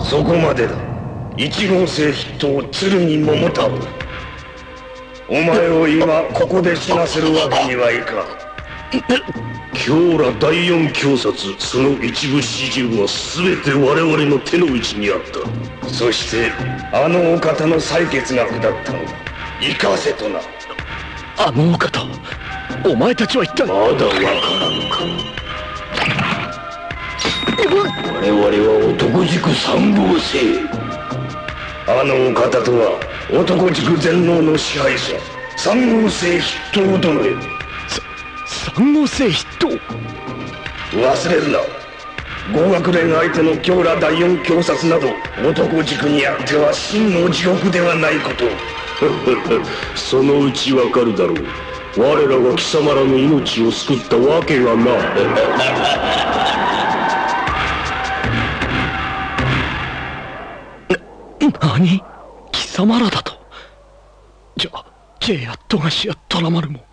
そこまでだ。1号星筆頭剣桃太郎。お前を今ここで死なせるわけにはいかん。 京羅第四凶殺、その一部始終は全て我々の手の内にあった。 そしてあのお方の採決が下ったのだ。生かせとな。 あのお方、お前たちは一体。 まだわからんか。我々は男軸3号星。 あのお方とは男軸全能の支配者3号星筆頭殿よ。 3号星筆頭。 忘れるな。合学連相手の京羅第四凶殺など男軸にあっては真の地獄ではないことを。 そのうちわかるだろう。我らが貴様らの命を救ったわけがな。 何？貴様らだと？じゃあ富樫や虎丸も。